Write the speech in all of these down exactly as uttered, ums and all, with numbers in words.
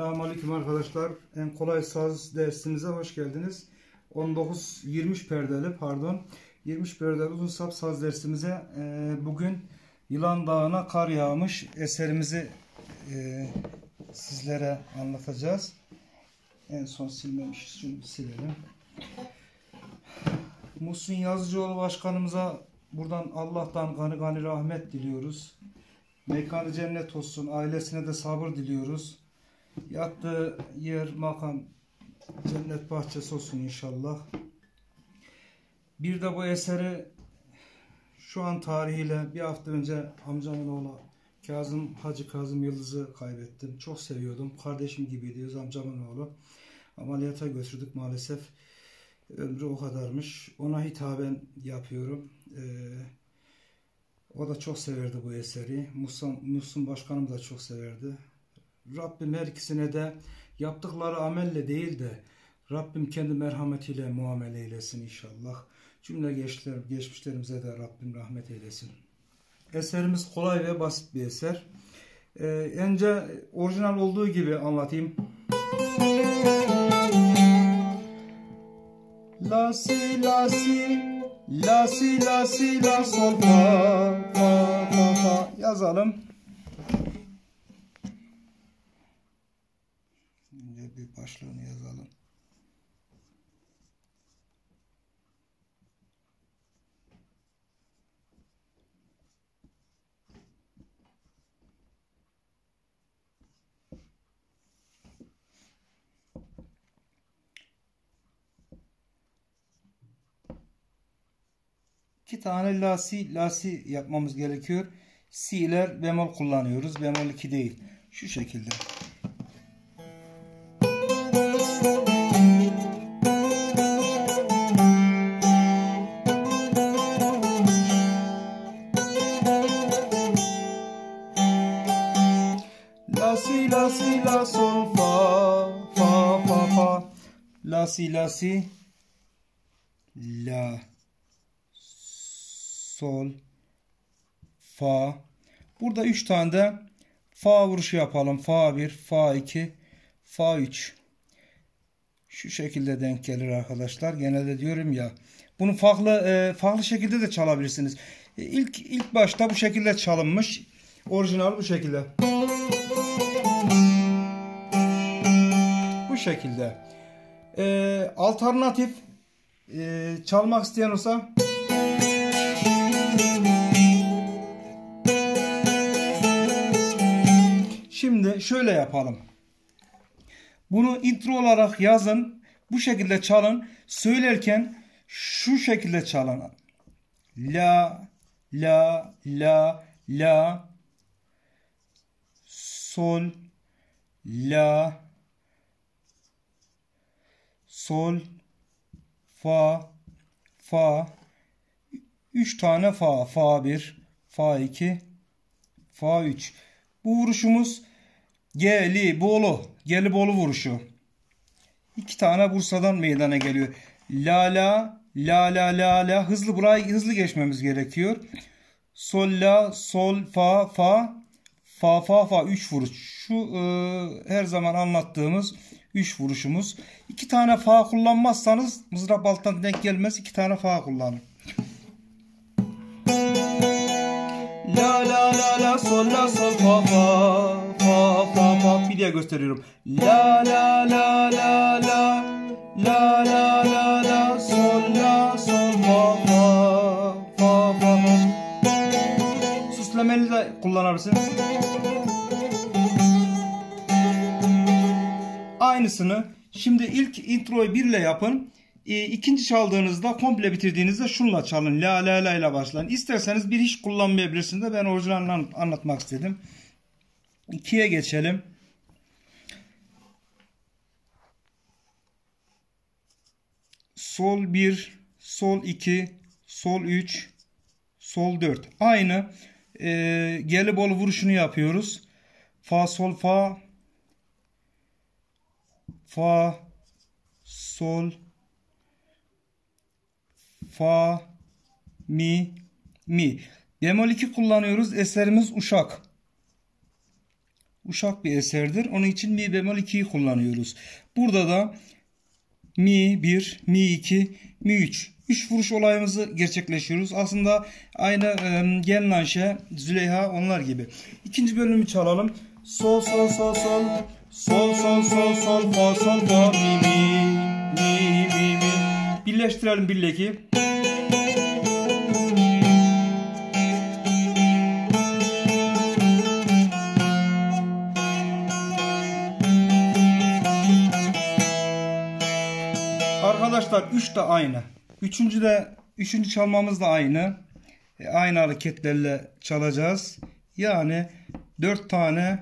Selamünaleyküm arkadaşlar. En kolay saz dersimize hoş geldiniz. on dokuz yirmi perdeli pardon yirmi perdeli uzun sap saz dersimize e, bugün Yılan Dağı'na kar yağmış eserimizi e, sizlere anlatacağız. En son silmemişiz. Şunu silelim. Muhsin Yazıcıoğlu başkanımıza buradan Allah'tan gani gani rahmet diliyoruz. Mekanı cennet olsun. Ailesine de sabır diliyoruz. Yattığı yer, makam cennet bahçesi olsun inşallah. Bir de bu eseri şu an tarihiyle bir hafta önce amcamın oğlu Kazım Hacı Kazım Yıldız'ı kaybettim. Çok seviyordum. Kardeşim gibiydi amcamın oğlu. Ameliyata götürdük maalesef. Ömrü o kadarmış. Ona hitaben yapıyorum. Ee, o da çok severdi bu eseri. Muhsin, Muhsin Başkanım da çok severdi. Rabbim her ikisine de yaptıkları amelle değil de Rabbim kendi merhametiyle muamele eylesin inşallah. Cümle geçler, geçmişlerimize de Rabbim rahmet eylesin. Eserimiz kolay ve basit bir eser. Ee, önce orijinal olduğu gibi anlatayım. La si la si la si la si la sol fa fa fa fa yazalım. Önce bir başlığını yazalım. İki tane la si la si yapmamız gerekiyor. Si'ler bemol kullanıyoruz. Bemol iki değil. Şu şekilde. La si la si la sol fa fa fa fa. La si la si la sol fa. Burada üç tane de fa vuruşu yapalım. Fa bir, fa iki, fa üç. Şu şekilde denk gelir arkadaşlar. Genelde diyorum ya. Bunu farklı e, farklı şekilde de çalabilirsiniz. E, ilk ilk başta bu şekilde çalınmış. Orijinal bu şekilde. Bu şekilde. E, alternatif e, çalmak isteyen olsa şimdi şöyle yapalım. Bunu intro olarak yazın. Bu şekilde çalın. Söylerken şu şekilde çalın. La, la, la, la, sol, la, sol, fa, fa. Üç tane fa. Fa bir, fa iki, fa üç. Bu vuruşumuz Gelibolu. Gelibolu vuruşu. İki tane Bursa'dan meydana geliyor. La la la la la la. Hızlı burayı hızlı geçmemiz gerekiyor. Sol la sol fa fa fa fa fa. Üç vuruş. Şu e, her zaman anlattığımız üç vuruşumuz. İki tane fa kullanmazsanız mızrap alttan denk gelmez. İki tane fa kullanın. La la la la sol la sol fa fa fa fa fa. Bir diye gösteriyorum. La la la la la la la la la sol la sol fa fa fa fa fa. Süslemeli de kullanabilirsiniz. Aynısını şimdi ilk introyu bir ile yapın. E, ikinci çaldığınızda komple bitirdiğinizde şunla çalın. La la la ile başlayın. İsterseniz bir hiç kullanmayabilirsiniz de ben orijinalini anlatmak istedim. ikiye geçelim. Sol bir, sol iki, sol üç, sol dört. Aynı e, Gelibolu vuruşunu yapıyoruz. Fa sol fa, fa sol, fa, mi, mi. Bemol iki kullanıyoruz. Eserimiz Uşak. uşak bir eserdir. Onun için mi bemol ikiyi kullanıyoruz. Burada da mi bir, mi iki, mi üç. üç vuruş olayımızı gerçekleştiriyoruz. Aslında aynı e, Gelin Ayşe, Züleyha onlar gibi. İkinci bölümü çalalım. Sol sol sol sol. Sol sol sol sol fa sol fa mi mi mi mi mi. Birleştirelim bir iki. Arkadaşlar üç de aynı. Üçüncü de üçüncü çalmamız da aynı. E, aynı hareketlerle çalacağız. Yani dört tane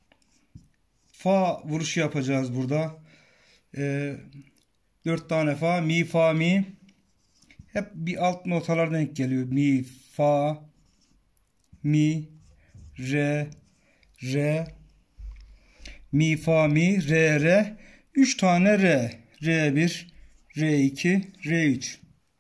fa vuruşu yapacağız burada. E, dört tane fa, mi fa mi. Hep bir alt notalar denk geliyor. Mi fa, mi, re, re, mi fa mi, re re. üç tane re. re bir, re iki, re üç.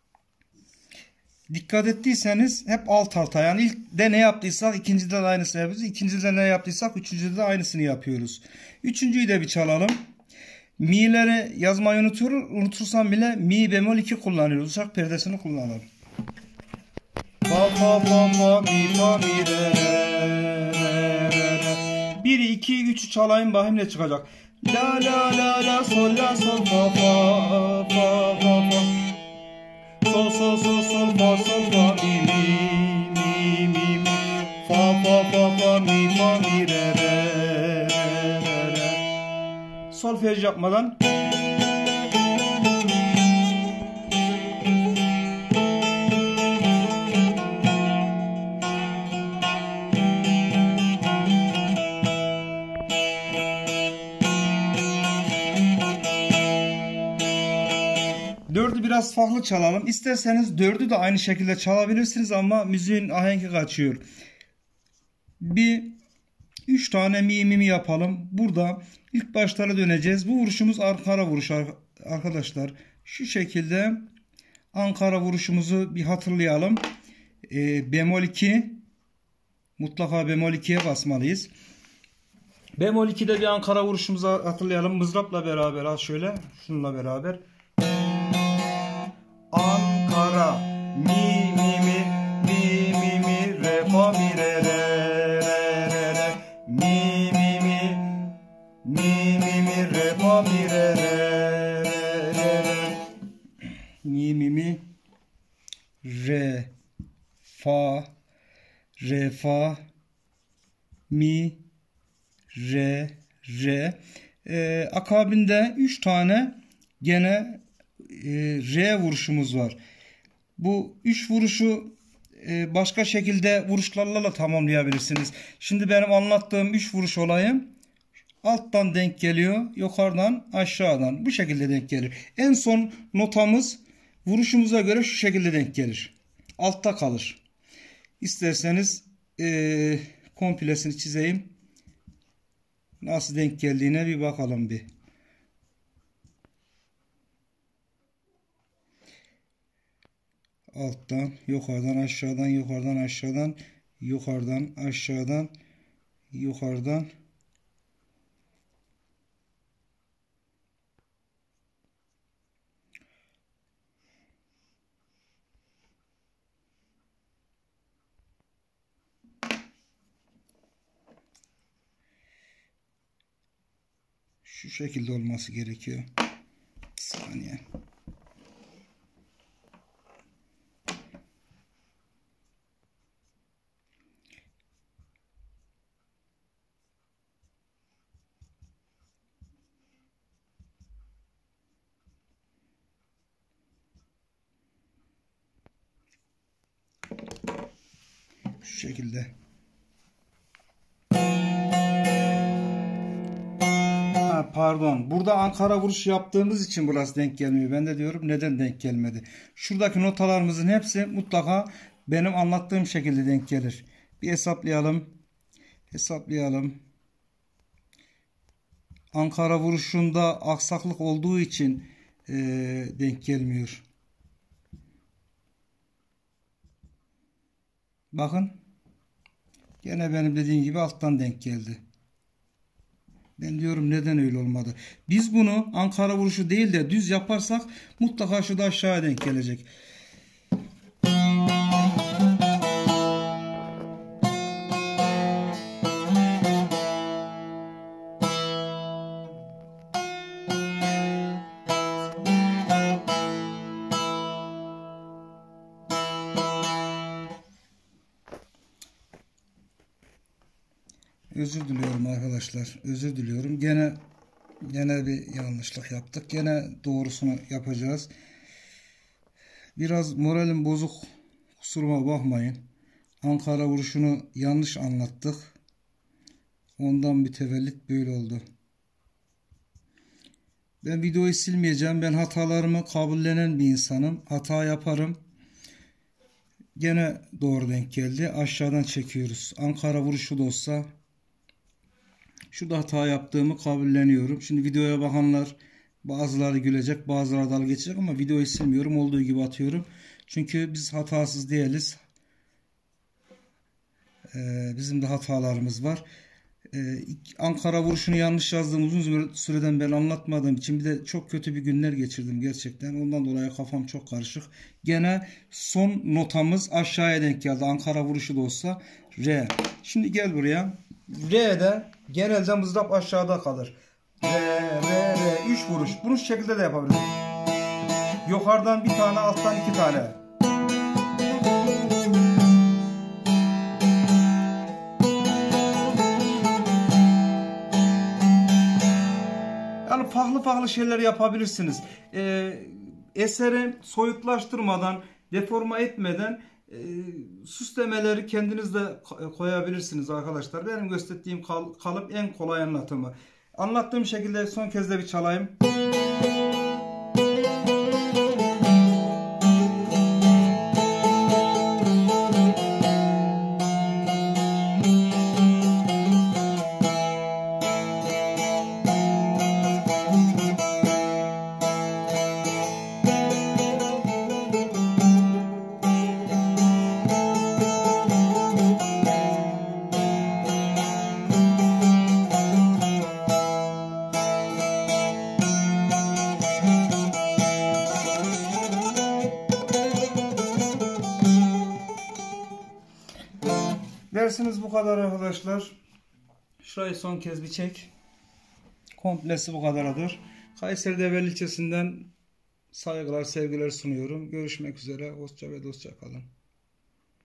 Dikkat ettiyseniz hep alt alta. Yani ilk de ne yaptıysak ikincide de aynısını yapıyoruz. İkincide ne yaptıysak üçüncüde de aynısını yapıyoruz. Üçüncüyü de bir çalalım. Mi'leri yazmayı unutur, unutursam bile mi bemol iki kullanıyoruz. Uşak perdesini kullanalım. Fa fa fa fa mi fa mi re re re re. bir iki üçü çalayım bakayım ne çıkacak. La la la la sol la sol fa fa fa fa fa. Sol sol sol sol fa sol fa mi mi mi mi mi. Fa fa fa fa mi fa mi re re re re. Solfej yapmadan. Dördü biraz farklı çalalım. İsterseniz dördü de aynı şekilde çalabilirsiniz ama müziğin ahengi kaçıyor. Bir üç tane mi mi mi yapalım. Burada ilk başlara döneceğiz. Bu vuruşumuz Ankara vuruşu arkadaşlar. Şu şekilde Ankara vuruşumuzu bir hatırlayalım. E, bemol iki. Mutlaka bemol ikiye basmalıyız. Bemol ikide bir Ankara vuruşumuzu hatırlayalım. Mızrapla beraber al şöyle. Şununla beraber. Ankara mi mi mi mi mi mi re fa mi re re re re re mi mi mi mi mi mi re fa mi re re re re mi mi mi re fa re fa mi re re. Ee, akabinde üç tane gene re vuruşumuz var. Bu üç vuruşu başka şekilde vuruşlarla da tamamlayabilirsiniz. Şimdi benim anlattığım üç vuruş olayım alttan denk geliyor, yukarıdan aşağıdan bu şekilde denk gelir. En son notamız vuruşumuza göre şu şekilde denk gelir. Altta kalır. İsterseniz e, komplesini çizeyim. Nasıl denk geldiğine bir bakalım bir. Alttan, yukarıdan, aşağıdan, yukarıdan, aşağıdan, yukarıdan, aşağıdan, yukarıdan. Şu şekilde olması gerekiyor. Bir saniye. Şu şekilde. Ha, pardon. Burada Ankara vuruş yaptığımız için burası denk gelmiyor. Ben de diyorum neden denk gelmedi. Şuradaki notalarımızın hepsi mutlaka benim anlattığım şekilde denk gelir. Bir hesaplayalım. Hesaplayalım. Ankara vuruşunda aksaklık olduğu için e, denk gelmiyor. Bakın. Gene benim dediğim gibi alttan denk geldi. Ben diyorum neden öyle olmadı? Biz bunu Ankara vuruşu değil de düz yaparsak mutlaka şu da aşağıya denk gelecek. Özür diliyorum arkadaşlar. Özür diliyorum. Gene gene bir yanlışlık yaptık. Gene doğrusunu yapacağız. Biraz moralim bozuk. Kusuruma bakmayın. Ankara vuruşunu yanlış anlattık. Ondan mütevellit böyle oldu. Ben videoyu silmeyeceğim. Ben hatalarımı kabullenen bir insanım. Hata yaparım. Gene doğru denk geldi. Aşağıdan çekiyoruz. Ankara vuruşu da olsa şurada hata yaptığımı kabulleniyorum. Şimdi videoya bakanlar bazıları gülecek, bazıları dalga geçecek ama videoyu silmiyorum. Olduğu gibi atıyorum. Çünkü biz hatasız değiliz. Ee, bizim de hatalarımız var. Ee, Ankara vuruşunu yanlış yazdığım uzun süreden ben anlatmadığım için bir de çok kötü bir günler geçirdim gerçekten. Ondan dolayı kafam çok karışık. Gene son notamız aşağıya denk geldi. Ankara vuruşu da olsa R. Şimdi gel buraya. R'de genelde mızrap aşağıda kalır. R, R, R. üç vuruş. Bunu şu şekilde de yapabiliriz. Yukarıdan bir tane, alttan iki tane. Yani farklı farklı şeyler yapabilirsiniz. Ee, eseri soyutlaştırmadan, deforme etmeden e, süslemeleri kendiniz de koyabilirsiniz arkadaşlar. Benim gösterdiğim kal kalıp en kolay anlatımı. Anlattığım şekilde son kez de bir çalayım. Dersiniz bu kadar arkadaşlar. Şurayı son kez bir çek. Komplesi bu kadarıdır. Kayseri Develi ilçesinden saygılar, sevgiler sunuyorum. Görüşmek üzere. Hoşça ve dostça kalın.